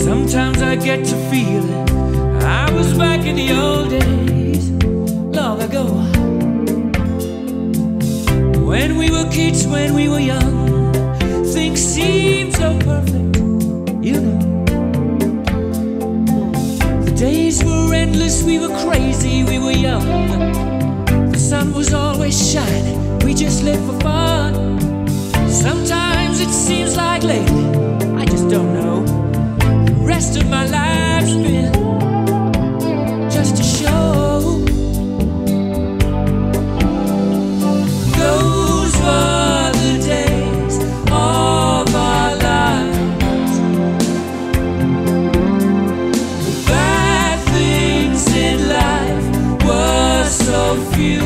Sometimes I get to feeling I was back in the old days, long ago, when we were kids, when we were young. Things seemed so perfect, you know. The days were endless, we were crazy, we were young. The sun was always shining, we just lived for fun. Sometimes it seems like lately, I just don't know, the rest of my life's been just a show. Those were the days of our lives. The bad things in life were so few.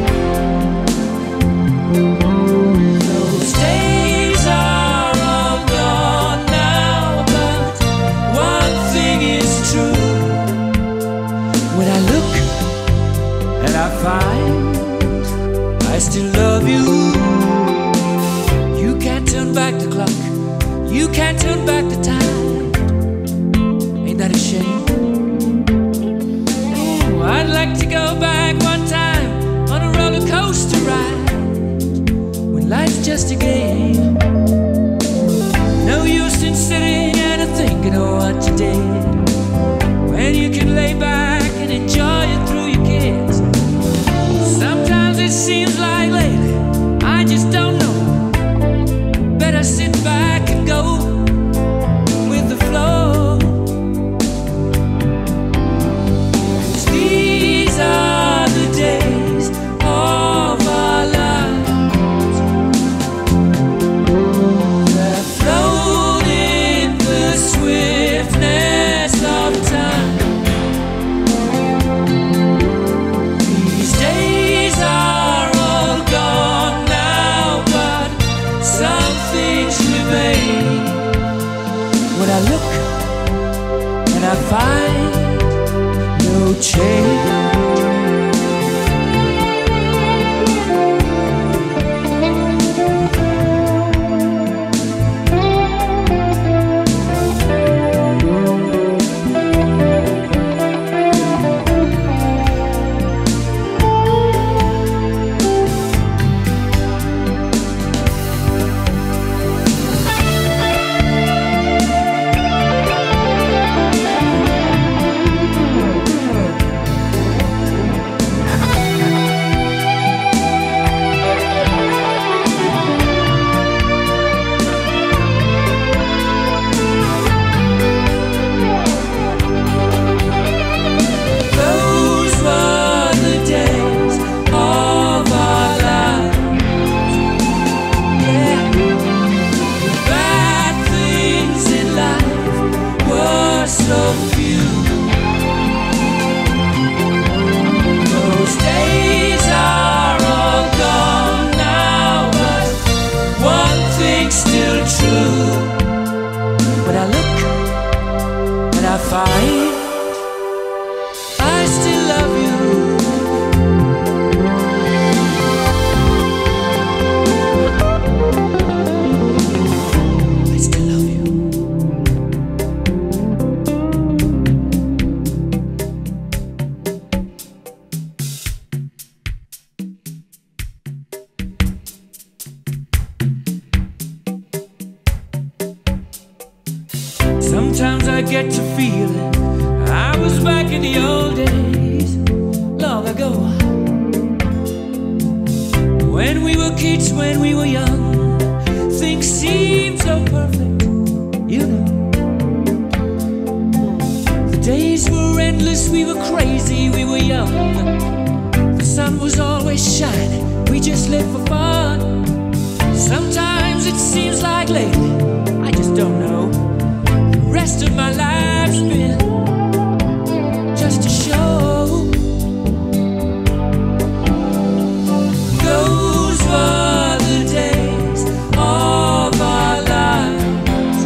Those days are all gone now, but one thing is true. When I look and I find I still love you, you can't turn back the clock, you can't turn back the time. Ain't that a shame? Oh, I'd like to go back one time on a roller coaster ride, when life's just a game. No use in sitting and thinking of what you did, when you can lay back and enjoy it through your kids. Sometimes it seems like lately, I just don't know, better sit back and go with the flow. 'Cause these are the days of our lives. They're flown in the swiftness of time. These days are all gone now, but some things remain. When I look and I find no change. Those were the days of our lives. Yeah. The bad things in life were so few. Those days are all gone now, but one thing's still true. When I look and I find I still love you. I still love you. Sometimes I get to feeling I was back in the old days, long ago, when we were kids, when we were young. Things seemed so perfect, you know. The days were endless, we were crazy, we were young. The sun was always shining, we just lived for fun. Sometimes it seems like lately, I just don't know, the rest of my life's been just a show. Those were the days of our lives.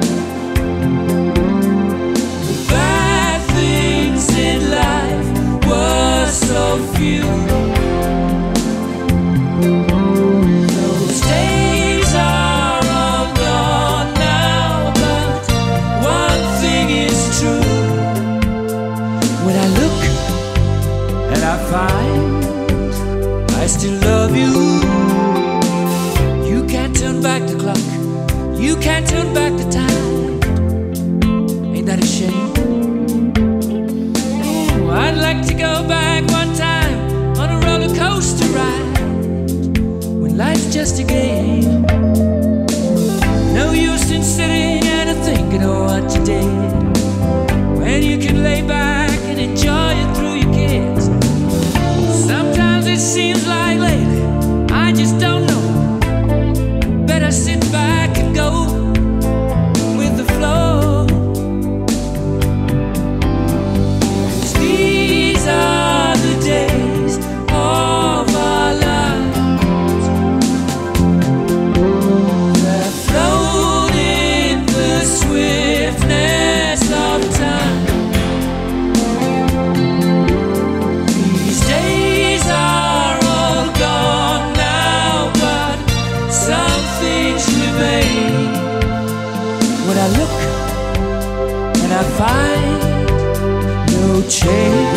The bad things in life were so few. Those days are all gone. Life's just a game. No use in sitting and thinking of what you did, when you can lay back and enjoy it through your kids. Sometimes it seems like lately I just don't know. Better sit back and go with the flow. 'Cause these are the days of our lives that float in the swiftness of time. These days are all gone now, but some things remain. When I look and I find no change,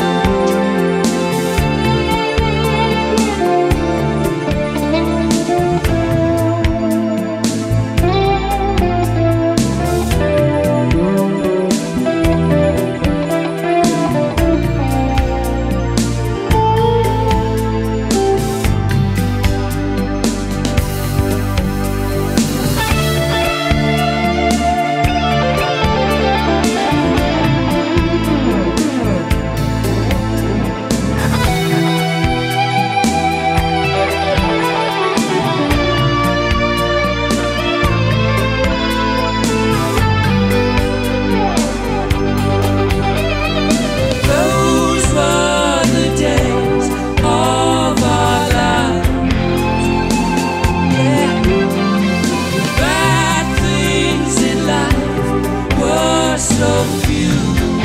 so few.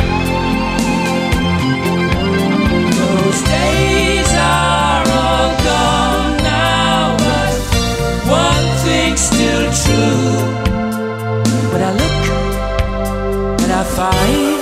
Those days are all gone now, but one thing's still true. When I look and I find